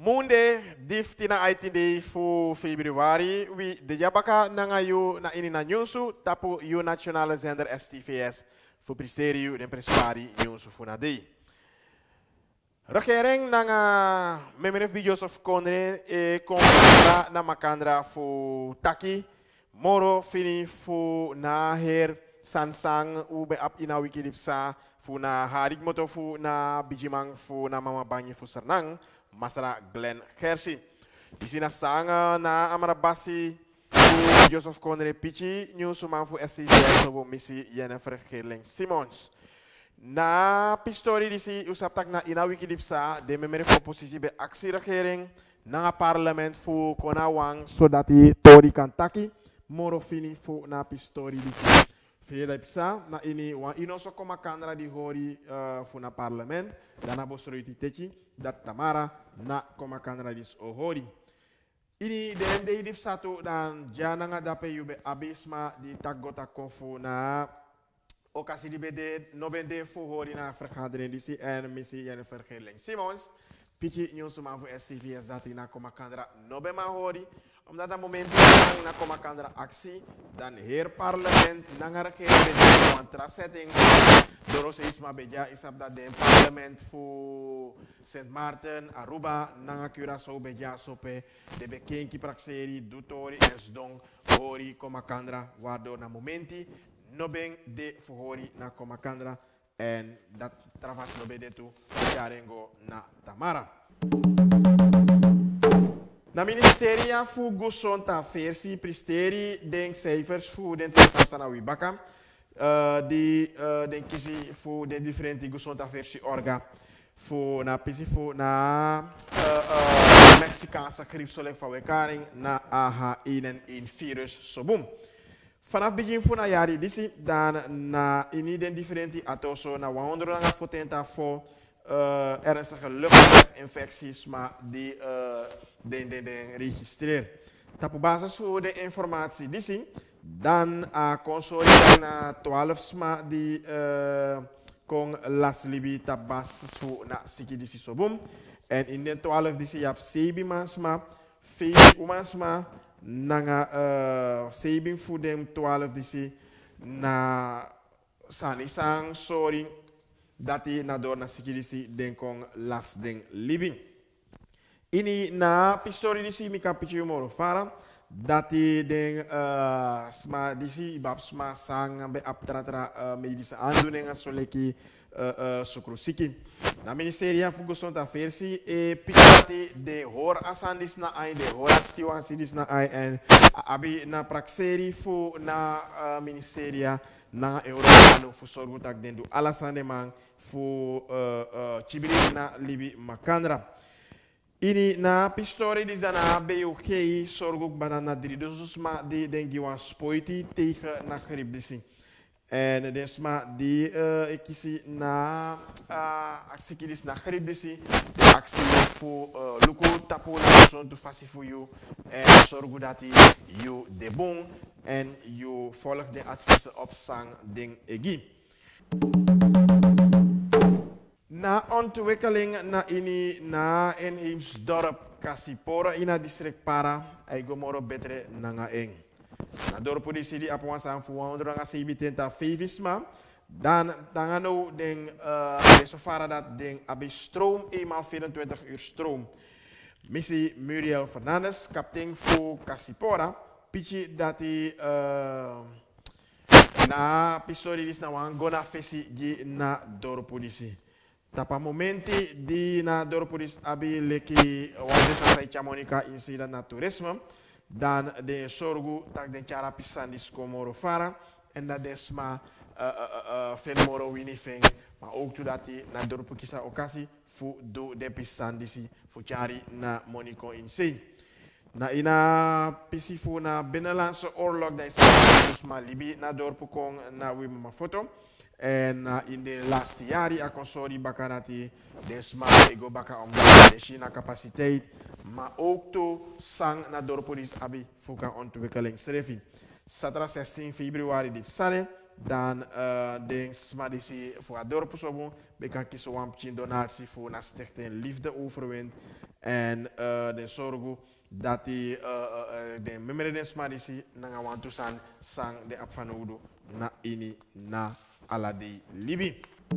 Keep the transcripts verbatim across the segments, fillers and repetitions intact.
Monday, diftina eighteen fu februari, we de jabaka nanga yu na ini na nyusu tapu yu nationale zender S T V S fu presterio den prespari nyusu fu na dei. Regering nanga memeref bi Joseph Konre e kontra na makandra fu taki moro fini fu na her sansang ube ap ina wikilipsa fu na harik moto fu na bijimang fu na mama banyi fu sernang Masara Glenn Gersi. Di sini sanga na amarabasi fu Joseph Konre pichi new sumang fu S T V S sobo misi Jennifer Gerling Simons. Na pistori di si usap tak na ina wikilipsa de memere fu posisi be aksi regering na parlement fu konawang sodati tori kantaki moro fini fu na pistori di si. Frida pisa na ini wan inoso koma kanra di hori uh, fu na parlement dana bosro iti techi dat tamara na koma kanra dis ohori. Ini den de idip satu dan jana nga dape yube abisma di tagota kofu na okasi di bede nobende fu hori na vergadering disi en misi Jennifer Gerling Simons pichi nyusuma fu S T V S dati na koma kanra nobema hori omdat dat moment na koma kandra actie dan heer parlement nangar regering contra setting doros isma beja isap dat de parlement fu Saint Martin Aruba nanga Curaçao beja sope de bekenki prakseri dutori esdong hori koma kandra waardoor na momenti no ben de fu hori na koma kandra en dat travas no be de tu jarengo na Tamara. Na ministeria fu guson ta versi presteri den cijfers fu den testamsana wibaka uh, di uh, den kisi fu den differenti guson ta versi orga fu na pisi fu na uh, uh, Mexicaanse griepsolek van wekaring na A H one N one virus sobum. Vanaf begin fu na jari disi dan na ini den differenti atoso na honderd nga fotenta fu Uh, ernstige luchtweginfecties, maar die uh, den, den, den registreer. Op basis van de informatie die zien, dan uh, consolideren na twaalf sma die uh, kon las libi op basis van na siki die sobum. En in de twaalf die je hebt zeven mansma, vijf mansma, nanga uh, zeven voor de twaalf die na sanisang sorry. Dati na door na sikirisi den kong las den living. Ini na pistori disi mi kapichi umoro fara. Dati den uh, sma disi ibab sma sang be aptratra uh, medische aandoeningen soleki uh, uh, sukrusiki. Na ministeria fuguson ta versi e pikati de hor asandis na ai de hor astiwasidis na ai en abi na prakseri fu na uh, ministeria na Europano fu sorgu tak dendu alasane man fu uh, uh, chibiri na libi makandra. Ini na pistori dis dana B U G sorgu banana drie dus ma di dengi wan spoiti tegen na grip disi. En dus ma di uh, ikisi na uh, aksi kidis na grip disi de aksi fu uh, luku tapu na son tu fasi fu you en sorgu dati you de bon en je volgt de adviezen op sang ding egi. Na ontwikkeling na ini na Inheemsdorp Kasipora ina district para ay gomoro betre nanga eng. Na dorpo di sidi apuan sang fuwan nga sibitenta fevisma dan tangano ding uh, de sofara dat ding abi stroom eenmaal vierentwintig uur stroom. Missie Muriel Fernandes, kaptein fu Kasipora. Pichi dati uh, na pistori dis na wan gona fesi gi na dorpo disi. Tapa momenti di na dorpo dis abi leki wande sa sai chamonika insida na toerisme dan de sorgu tak den chara pisan dis komoro fara en dat desma uh, uh, uh, fen moro winifeng maar ook to dati na dorpo kisa okasi fu do de pisan disi fu chari na moniko insane. Na ina pisifu na binnenlandse oorlog dat is dus maar Libi na dorpo kong na wima foto en uh, in de laatste jaren akonsori bakanati desma ego baka om de China capaciteit maar ook to sang na dorpo dis abi fuka ontwikkeling srefi. Satra zestien februari di sane dan uh, de smadisi voor dorpo sobo bekan kiso wampchin donatie voor na stichting Liefde Overwind En uh, den sorgu dat die uh, uh, de memere den smadisi nanga wantu san sang de apfanudu na ini na aladi libi.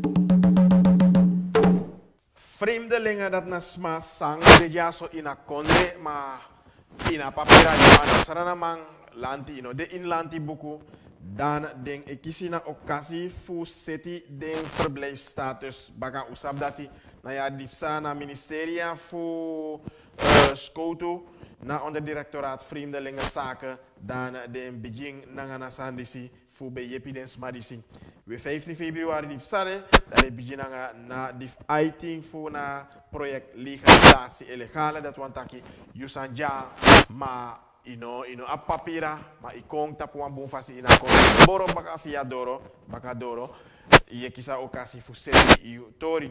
Vreemdelingen dat na sma sang de jaso ina konde ma ina papira di ana sarana mang lanti ino de in lanti buku dan den ekisina okasi fu seti den verblijfstatus baka usab dati na ya dipsa na ministeria fu uh, skotu na onderdirectoraat vreemdelingenzaken dan den Beijing nangana sandisi fu be yepi den smadisi. We vijftien februari dipsare dat de Beijing nanga na dif eiting fu na project legalisatie illegale dat wantaki yusanja ma ino ino a papira ma ikong tapuan bonfasi ina kon boro baka via doro baka doro ye kisa okasi fu seti iu tori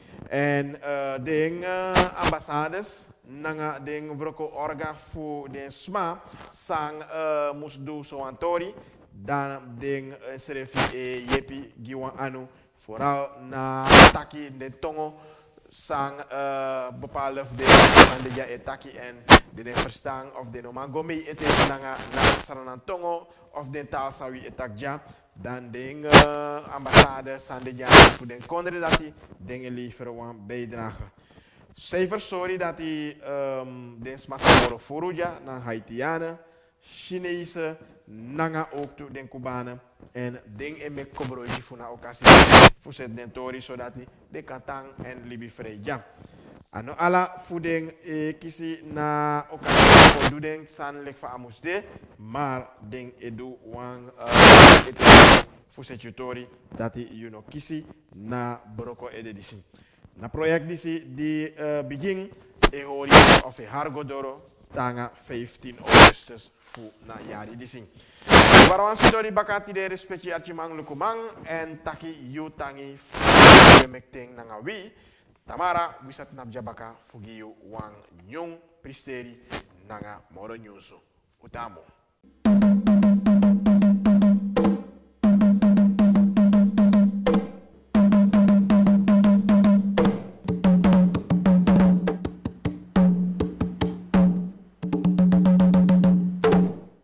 en uh, den uh, ambassades nanga den vroko orga fu den sma sang uh, musdu so antori dan den uh, serefi e yepi giwan anu vooral na taki den tongo sang uh, bepaalde verdediging van de ja etaki en de den verstaan of de noma gomi ete nanga na saranantongo of den taal sawi etakja dan den uh, ambassade san de ja voor den kondre dat die dingen liever wan bijdragen. Cijfers sorry dat die um, den smasaboro furuja na Haitianen, Chinese, nanga ook toe den Kubanen en den eme kobroji funa okasi fuset den tori zodat die de katang en libi freja. Ano ala fudeng e kisi na okasi ko duden san lek fa amusde maar den edu wang uh, ete fuset tutori dati you know kisi na broko ede disi. Na project disi di uh, Beijing e hori of e hargodoro tanga vijftien augustus fu na yari disi. Warwan sutori bakati de respecti archimang lukumang en taki yu tangi fu mekteng nanga wi tamara wisat nabja baka fugiyu wang nyung pristeri nanga moro nyusu utamu.